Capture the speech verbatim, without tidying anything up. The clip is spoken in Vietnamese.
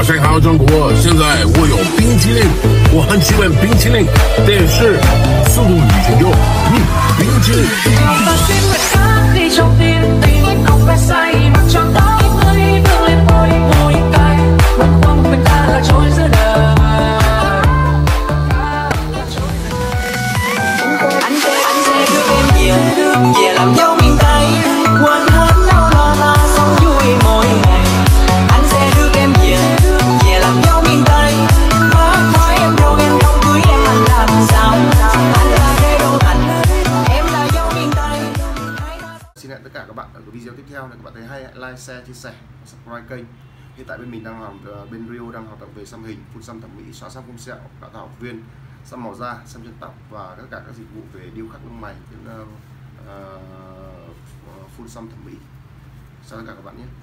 马上还要中国，现在我有冰淇淋，我很喜欢冰淇淋，但是速度与成就，嗯，冰淇淋。 về làm dấu miền Tây, quên hết đau lo lo sống vui mỗi ngày. Anh sẽ đưa em về, về làm dấu miền Tây. Hết nói em đâu em không cưới em anh làm sao? Anh là đế đô thành, em là dấu miền Tây. Xin hẹn tất cả các bạn ở cái video tiếp theo. Nếu các bạn thấy hay, hãy like, share, chia sẻ, subscribe kênh. Hiện tại bên mình đang làm bên Rio đang hoạt động về xăm hình, phun xăm thẩm mỹ, xóa xăm phun sẹo, cạo tạo học viên, xăm màu da, xăm chân tóc và tất cả các dịch vụ về điêu khắc lông mày, đến, uh, uh, phun xăm thẩm mỹ. Chào tất cả các bạn nhé.